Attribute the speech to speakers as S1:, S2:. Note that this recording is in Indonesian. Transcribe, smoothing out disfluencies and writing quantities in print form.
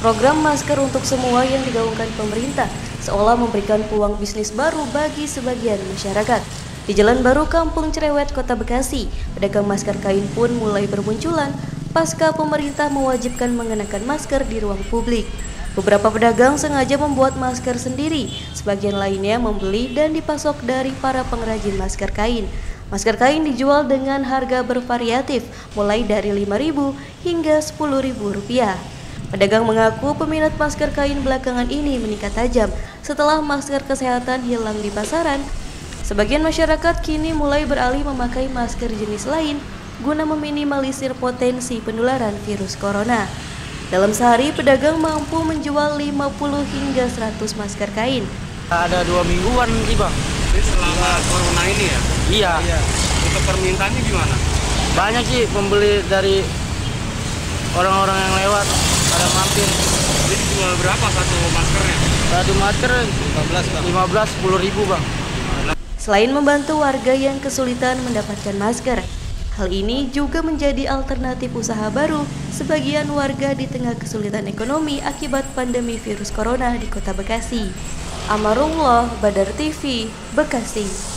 S1: Program masker untuk semua yang digaungkan pemerintah seolah memberikan peluang bisnis baru bagi sebagian masyarakat. Di Jalan Baru Kampung Cerewet, Kota Bekasi, pedagang masker kain pun mulai bermunculan pasca pemerintah mewajibkan mengenakan masker di ruang publik. Beberapa pedagang sengaja membuat masker sendiri, sebagian lainnya membeli dan dipasok dari para pengrajin masker kain. Masker kain dijual dengan harga bervariatif, mulai dari Rp5.000 hingga Rp10.000. Pedagang mengaku peminat masker kain belakangan ini meningkat tajam setelah masker kesehatan hilang di pasaran. Sebagian masyarakat kini mulai beralih memakai masker jenis lain guna meminimalisir potensi penularan virus corona. Dalam sehari, pedagang mampu menjual 50 hingga 100 masker kain.
S2: Ada 2 mingguan sih, Bang.
S3: Ini selama corona ini ya?
S2: Iya.
S3: Untuk permintaannya gimana?
S2: Banyak sih pembeli dari orang-orang yang lewat, pada mampir.
S3: Ini jual berapa satu maskernya?
S2: Satu masker 15, 10.000, Bang.
S1: Selain membantu warga yang kesulitan mendapatkan masker, hal ini juga menjadi alternatif usaha baru sebagian warga di tengah kesulitan ekonomi akibat pandemi virus corona di Kota Bekasi. Amarullah, Badar TV, Bekasi.